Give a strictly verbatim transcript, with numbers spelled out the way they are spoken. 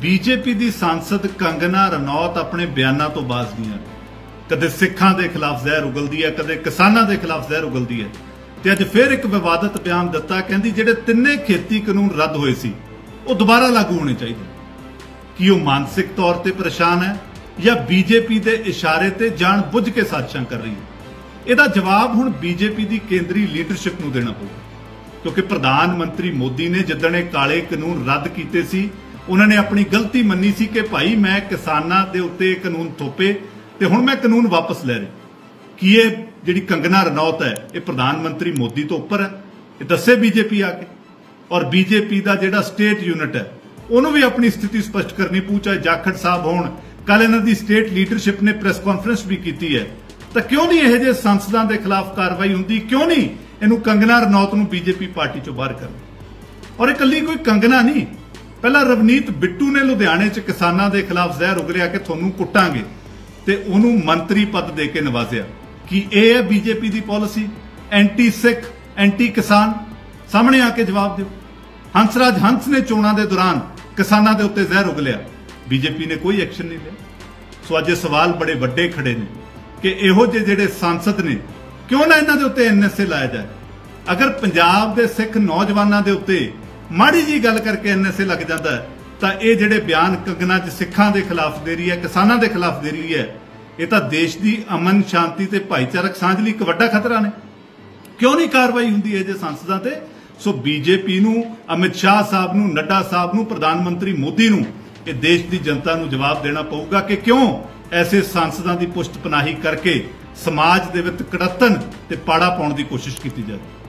BJP की सांसद कंगना रनौत अपने बयानों तो बाज नहीं है। कदे सिखां दे खिलाफ जहर उगलदी है, कदे किसानां दे खिलाफ जहर उगलदी है। ते अज फिर एक विवादित बयान दिता, कहंदी जिहड़े तिन्ने खेती कानून रद्द होए सी वो दोबारा लागू होने चाहिए। कि वो मानसिक तौर पर परेशान है या बीजेपी के इशारे ते जान बुझ के साजिशां कर रही है? इसका जवाब हुण बीजेपी की केंद्रीय लीडरशिप नूं देना पऊगा, क्योंकि प्रधानमंत्री मोदी ने जिद्दण इह काले कानून रद्द कीते सी उन्होंने अपनी गलती मन्नी सी कि भाई मैं किसानां दे उत्ते कानून थोपे ते हुण मैं कानून वापस ले रही। कि ये जिहड़ी कंगना रनौत है ये प्रधानमंत्री मोदी तो उपर है? ये दस्से बीजेपी आके। और बीजेपी का जिहड़ा स्टेट यूनिट है उन्होंने भी अपनी स्थिति स्पष्ट करनी पऊ, चाहे जाखड़ साहब होण। कल इन्हां दी स्टेट लीडरशिप ने प्रेस कॉन्फ्रेंस भी की है। तो क्यों नहीं इहो जिहे सांसदां दे खिलाफ कार्रवाई हुंदी? क्यों नहीं इहनूं कंगना रनौत नूं बीजेपी पार्टी चों बाहर करना? और इकल्ली कोई कंगना नहीं, पहला रवनीत बिट्टू ने लुधियाने च किसानां दे खिलाफ जहर उगलिया कि तुहानूं कुट्टांगे ते उहनूं मंत्री पद दे के नवाजिया। कि यह है बीजेपी की पॉलिसी? एंटी सिख, एंटी किसान? सामने आके जवाब दिओ। हंसराज हंस ने चोणां दे दौरान किसानां दे उत्ते जहर उगलिया, बीजेपी ने कोई एक्शन नहीं लिया। सो अज सवाल बड़े वड्डे खड़े ने कि इहो जे जिहड़े सांसद ने क्यों ना इन्हां दे उत्ते एन एस ए लाया जाए। अगर पंजाब दे सिख नौजवानों के उत्ते माड़ी जी गल करके एन एस ए लग जाता है तो ये जिहड़े बयान कंगना च सिखां दे खिलाफ दे रही है, किसानां दे खिलाफ दे रही है, ये तो देश की अमन शांति ते भाईचारक सांझ लई एक वड्डा खतरा ने। क्यों नहीं कार्रवाई हुंदी है जे सांसदां ते? सो बीजेपी नूं, अमित शाह साहब नूं, नड्डा साहब नूं, प्रधानमंत्री मोदी नूं ये देश की जनता नूं जवाब देना पऊगा कि क्यों ऐसे सांसदां की पुष्ट पनाही करके समाज दे विच कड़तन ते पाड़ा पाउण की कोशिश की जाए।